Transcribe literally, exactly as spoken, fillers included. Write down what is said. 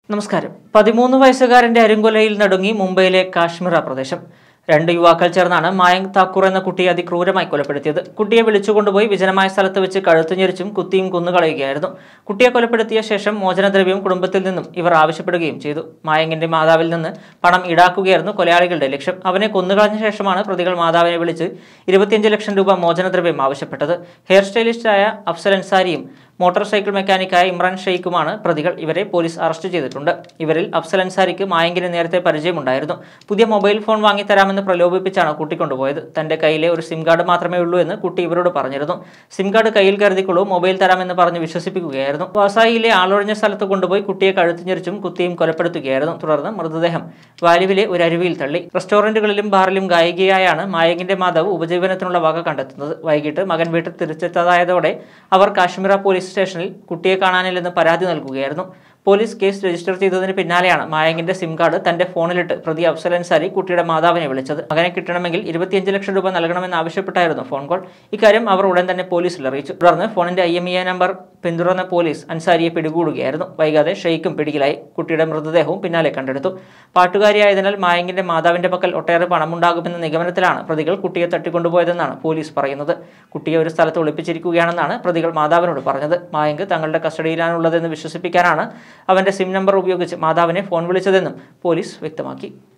നമസ്കാരം. പതിമൂന്ന് വയസ്സുകാരന്റെ അരുങ്കൊലയിൽ നടുങ്ങി മുംബൈയിലെ കാശ്മീർ പ്രദേശം. രണ്ട് യുവാക്കൾ ചേർന്നാണ് മായങ്ക് താക്കൂർ എന്ന കുട്ടിയെ അതിക്രൂരമായി കൊലപ്പെടുത്തിയത്. കുട്ടിയെ വിളിച്ചുകൊണ്ടുപോയി വിജനമായ സ്ഥലത്ത് വെച്ച് കഴുത്തു ഞെരിച്ചും കുത്തിയും കൊന്നുകളയുകയായിരുന്നു. കുട്ടിയെ കൊലപ്പെടുത്തിയ ശേഷം മോചനദ്രവ്യം കുടുംബത്തിൽ നിന്നും ഇവർ ആവശ്യപ്പെടുകയും ചെയ്തു. മായങ്കിന്റെ മാതാവിൽ നിന്ന് പണം ഈടാക്കുകയായിരുന്നു കൊലയാളികളുടെ ലക്ഷ്യം. അവനെ കൊന്നുകളഞ്ഞ ശേഷമാണ് പ്രതികൾ മാതാവിനെ വിളിച്ച് ഇരുപത്തിയഞ്ച് ലക്ഷം രൂപ മോചനദ്രവ്യം ആവശ്യപ്പെട്ടത്. ഹെയർ സ്റ്റൈലിസ്റ്റായ അഫ്സൽ അൻസാരിയും മോട്ടോർ സൈക്കിൾ മെക്കാനിക്കായ ഇമ്രാൻ ഷെയ്ഖുമാണ് പ്രതികൾ. ഇവരെ പോലീസ് അറസ്റ്റ് ചെയ്തിട്ടുണ്ട്. ഇവരിൽ അഫ്സൽ അൻസാരിക്ക് മായങ്കിന് നേരത്തെ പരിചയമുണ്ടായിരുന്നു. പുതിയ മൊബൈൽ ഫോൺ വാങ്ങിത്തരാമെന്ന് പ്രലോഭിപ്പിച്ചാണ് കൂട്ടിക്കൊണ്ടുപോയത്. തന്റെ കയ്യിലെ ഒരു സിം കാർഡ് മാത്രമേ ഉള്ളൂ എന്ന് കുട്ടി ഇവരോട് പറഞ്ഞിരുന്നു. സിം കാർഡ് കയ്യിൽ കരുതിക്കൊള്ളൂ, മൊബൈൽ തരാമെന്ന് പറഞ്ഞ് വിശ്വസിപ്പിക്കുകയായിരുന്നു. വാസായിലെ ആളൊഴിഞ്ഞ സ്ഥലത്ത് കൊണ്ടുപോയി കുട്ടിയെ കഴുത്തുഞ്ഞെരിച്ചും കുത്തിയും കൊലപ്പെടുത്തുകയായിരുന്നു. തുടർന്ന് മൃതദേഹം വാലുവിലെ ഒരു അരുവിയിൽ തള്ളി. റെസ്റ്റോറന്റുകളിലും ബാറിലും ഗായികയായാണ് മായങ്കിന്റെ മാതാവ് ഉപജീവനത്തിനുള്ള വക കണ്ടെത്തുന്നത്. വൈകിട്ട് മകൻ വീട്ടിൽ തിരിച്ചെത്താതായതോടെ അവർ കാശ്മീർ പോലീസ് സ്റ്റേഷനിൽ കുട്ടിയെ കാണാനില്ലെന്ന് പരാതി നൽകുകയായിരുന്നു. പോലീസ് കേസ് രജിസ്റ്റർ ചെയ്തതിന് പിന്നാലെയാണ് മായങ്കിന്റെ സിം കാർഡ് തന്റെ ഫോണിലിട്ട് പ്രതി അഫ്സൽ അൻസാരി കുട്ടിയുടെ മാതാവിനെ വിളിച്ചത്. മകനെ കിട്ടണമെങ്കിൽ ഇരുപത്തിയഞ്ച് ലക്ഷം രൂപ നൽകണമെന്ന് ആവശ്യപ്പെട്ടായിരുന്നു ഫോൺ കോൾ. ഇക്കാര്യം അവർ ഉടൻ തന്നെ പോലീസിൽ അറിയിച്ചു. തുടർന്ന് ഫോണിന്റെ I M E A number പിന്തുടർന്ന പോലീസ് അൻസാരിയെ പിടികൂടുകയായിരുന്നു. വൈകാതെ ഷെയ്ഖും പിടിയിലായി. കുട്ടിയുടെ മൃതദേഹവും പിന്നാലെ കണ്ടെടുത്തു. പാട്ടുകാരിയായതിനാൽ മായങ്കിന്റെ മാതാവിന്റെ പക്കൽ ഒട്ടേറെ പണമുണ്ടാകുമെന്ന നിഗമനത്തിലാണ് പ്രതികൾ കുട്ടിയെ തട്ടിക്കൊണ്ടുപോയതെന്നാണ് പോലീസ് പറയുന്നത്. കുട്ടിയെ ഒരു സ്ഥലത്ത് ഒളിപ്പിച്ചിരിക്കുകയാണെന്നാണ് പ്രതികൾ മാതാവിനോട് പറഞ്ഞത്. മായങ്ക് തങ്ങളുടെ കസ്റ്റഡിയിലാണുള്ളതെന്ന് വിശ്വസിപ്പിക്കാനാണ് അവന്റെ സിം നമ്പർ ഉപയോഗിച്ച് മാതാവിനെ ഫോൺ വിളിച്ചതെന്നും പോലീസ് വ്യക്തമാക്കി.